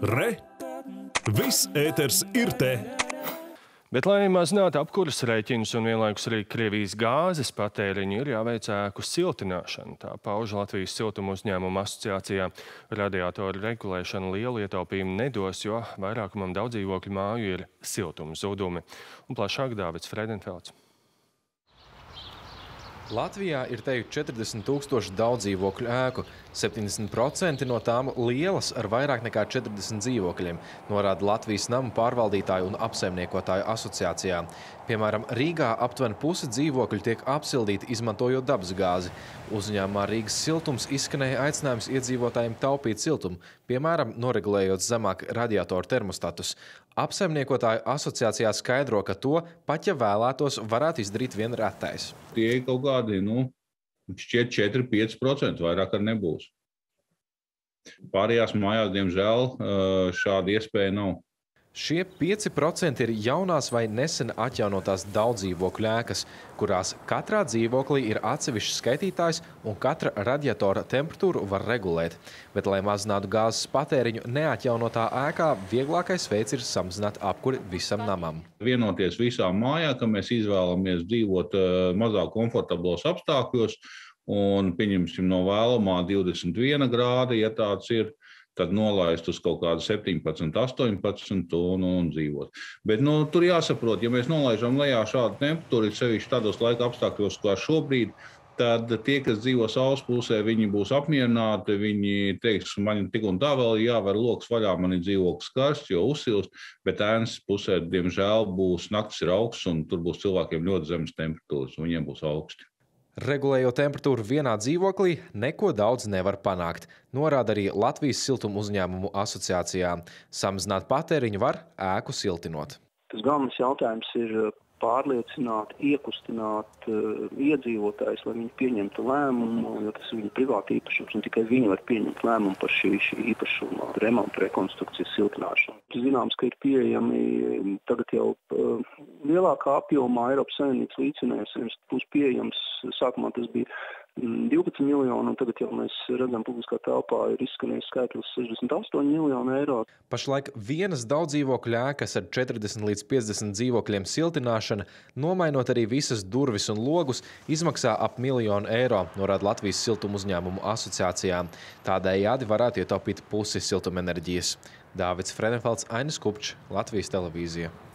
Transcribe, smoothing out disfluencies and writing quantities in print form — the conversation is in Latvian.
Re! Viss ēters ir te! Bet, lai mazinātu apkuras rēķinus un vienlaikus arī Krievijas gāzes patēriņu, ir jāveic ēku siltināšana. Tā pauž Latvijas siltuma uzņēmuma asociācijā. Radiatoru regulēšana lielu ietaupījumu nedos, jo vairākumam daudzdzīvokļu māju ir siltuma zudumi. Un plašāk Dāvids Fredenfelds. Latvijā ir teju 40 000 daudzdzīvokļu ēku. 70% no tām lielas ar vairāk nekā 40 dzīvokļiem, norāda Latvijas namu pārvaldītāju un apsaimniekotāju asociācijā. Piemēram, Rīgā aptuveni pusi dzīvokļu tiek apsildīti, izmantojot dabasgāzi. Uzņēmumā Rīgas siltums izskanēja aicinājums iedzīvotājiem taupīt siltumu, piemēram, noregulējot zemāk radiatoru termostatus. Apsaimniekotāju asociācijā skaidro, ka to, pat ja vēlētos, varētu izdarīt vien retais. Tie ir kaut kādi, šķiet 4–5%, vairāk ar nebūs. Pārējās mājās, diemžēl, šāda iespēja nav. Šie 5% ir jaunās vai nesen atjaunotās daudzdzīvokļu ēkas, kurās katrā dzīvoklī ir atsevišķs skaitītājs un katra radiatora temperatūru var regulēt. Bet, lai mazinātu gāzes patēriņu neatjaunotā ēkā, vieglākais veids ir samazināt apkuri visam namam. Vienoties visām mājām, ka mēs izvēlamies dzīvot mazāk komfortablos apstākļos un, pieņemsim, no vēlamā 21 grāda, ja tāds ir, tad nolaist uz kaut kādu 17, 18 un dzīvot. Bet tur jāsaprot, ja mēs nolaižam lejā šādu temperatūru, sevišķi tādos laika apstākļos kā šobrīd, tad tie, kas dzīvo saules pusē, viņi būs apmierināti, viņi teiks, man tik un tā vēl jāver loks vaļā, man ir dzīvoklis karsts, jo uzsilst, bet ēnas pusē, diemžēl, būs naktis ir augsts un tur būs cilvēkiem ļoti zemes temperatūras, un viņiem būs augsti. Regulējot temperatūru vienā dzīvoklī, neko daudz nevar panākt, norāda arī Latvijas siltuma uzņēmumu asociācijā. Samazināt patēriņu var ēku siltinot. Tas galvenais jautājums ir pārliecināt, iekustināt iedzīvotājus, lai viņi pieņemtu lēmumu, jo tas ir viņa privāta īpašums, un tikai viņi var pieņemt lēmumu par šī īpašuma remontu, rekonstrukcijas siltināšanu. Zināms, ka ir pieejami tagad jau lielākā apjomā Eiropas Savienības līdzfinansējums būs pieejams. Sākumā tas bija 12 miljoni, un tagad jau mēs redzam, publiskā telpā ir izskanējis skaitlis 68 miljoni eiro. Pašlaik vienas daudzdzīvokļu ēkas ar 40 līdz 50 dzīvokļiem siltināšana, nomainot arī visas durvis un logus, izmaksā ap 1 000 000 eiro, norāda Latvijas siltuma uzņēmumu asociācijā. Tādējādi varētu ietaupīt pusi siltumenerģijas. Dāvids Fredenfelds, Ainis Kupčs, Latvijas televīzija.